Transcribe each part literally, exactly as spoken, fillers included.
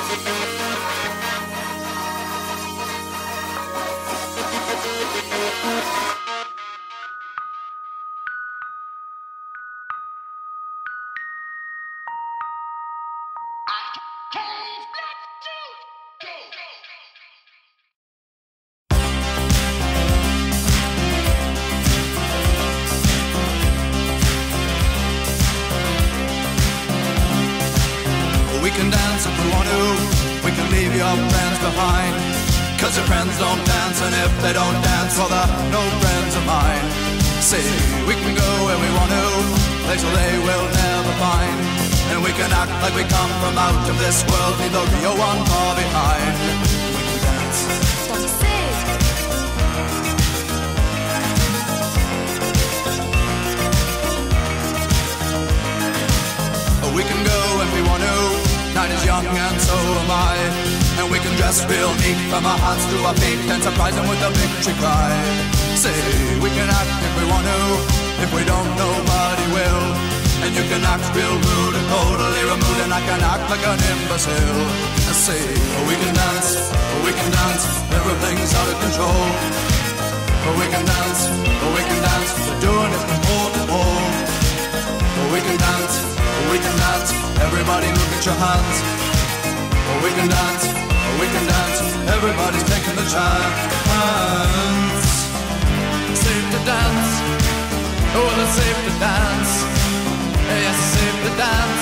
We can dance if we want to, we can leave your friends behind. Cause your friends don't dance, and if they don't dance, well they're no friends of mine. See, we can go where we want to, places they will never find. And we can act like we come from out of this world, leave the real one far behind. We can dance. What you say? We can go if we want to, night is young and so am I. And we can dress real neat from our hearts to our feet and surprise them with a victory cry. Say, we can act if we want to, if we don't nobody will. And you can act real rude and totally removed, and I can act like an imbecile. Say, we can dance, we can dance, everything's out of control. We can dance, we can dance, we're doing it from pole to pole. We can dance, we can dance, everybody look at your hands. We can dance, we can dance, everybody's taking the chance. Safe to dance, oh it's safe to dance. Yes, it's safe to dance.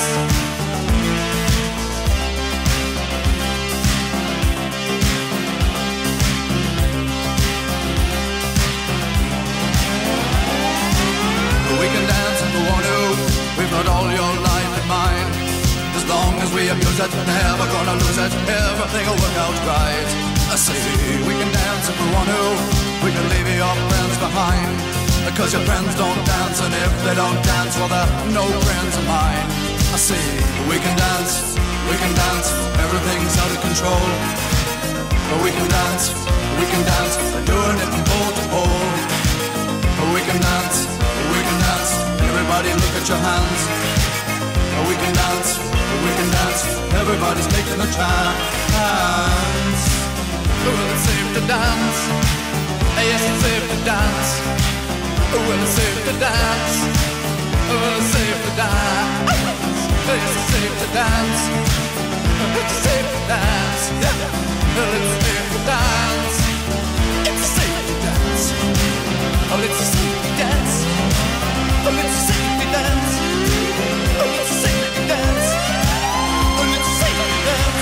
We can dance if we want to, we've got all your life in mind. As long as we abuse it, never gonna lose it, everything will work out right. I say, we can dance if we want to, we can leave your friends behind. Because your friends don't dance, and if they don't dance, well they're no friends of mine. I say, we can dance, we can dance, everything's out of control. But we can dance, we can dance, we're doing it from pole to pole. But we can dance, we can dance, everybody look at your hands. We can dance, we can dance, everybody's taking a chance. Well, it's safe to dance, yes, it's safe to dance. Well, it's safe to dance, well, it's safe to dance. Yes, it's safe to dance, it's safe to dance. Well, it's safe to dance, it's safe to dance. Oh, it's a safety dance, oh, it's a safety dance. Oh, it's a safety dance, oh, it's a safety dance.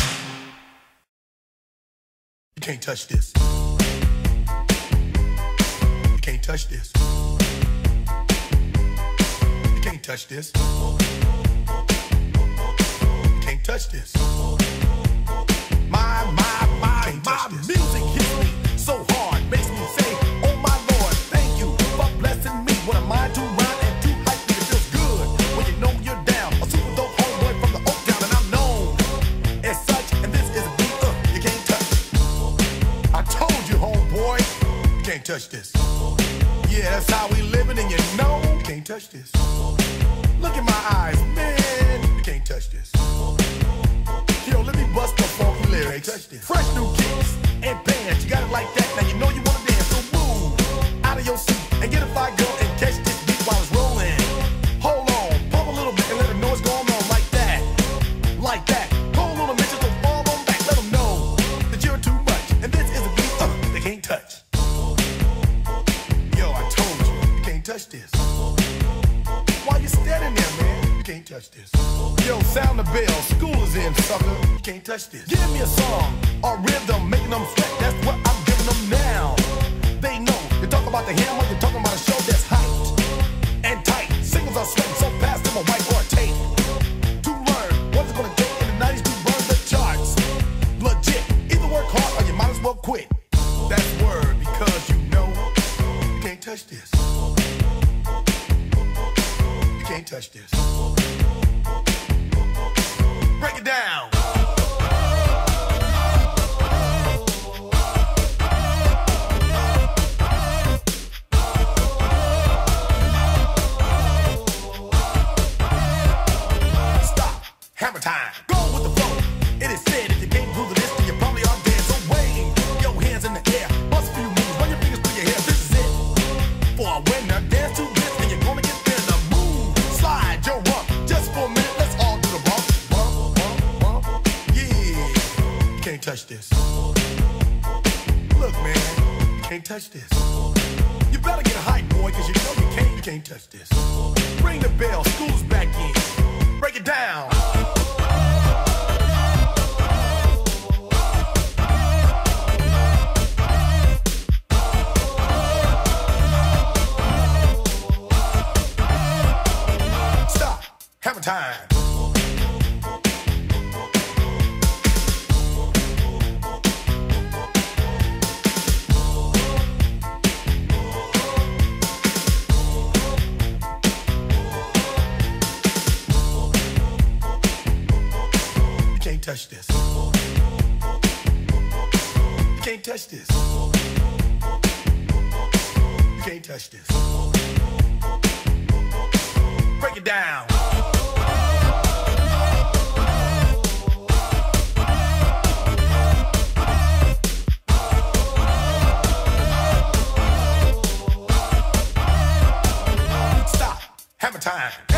You can't touch this. You can't touch this. You can't touch this. You can't touch this. My, my, my, my music hits me so hard, makes me say, oh my Lord, thank you for blessing me. What am I to rhyme and too hype me? It feels good when you know you're down. A super dope homeboy from the Oak Town, and I'm known as such. And this is a beat uh, you can't touch. I told you, homeboy, you can't touch this. Yeah, that's how we living, and you know you can't touch this. Look in my eyes, man, you can't touch this. Yo, let me bust the funky lyrics. Fresh new kicks and bands, you got it like that. Now you know you wanna dance, so move out of your seat and get a fire girl and catch this beat while it's rolling. Hold on, pump a little bit and let them know what's going on like that, like that. Hold on a minute, just don't fall on back. Let them know that you're too much, and this is a beat uh, they can't touch. Yo, I told you, you can't touch this. Why you standing there, man? You can't touch this. Yo, sound the bell, school is in, sucker. You can't touch this. Give me a song, a rhythm, making them sweat. That's what I'm giving them now. They know. You talk about the hammer, you're talking about a show that's hyped and tight. Singles are sweating so fast, them a white or a tape. To learn what it's gonna take in the nineties to burn the charts. Legit. Either work hard or you might as well quit. That's word, because you know you can't touch this. You can't touch this. Break it down. Stop. Hammer time. Go with the flow. It is sick. touch this. Look, man, you can't touch this. You better get a hype, boy, cause you know you can't, you can't touch this. Ring the bell, school's back in. Break it down. Stop. Hammer time. Touch this. You can't touch this. You can't touch this. Break it down. Stop. Hammer time.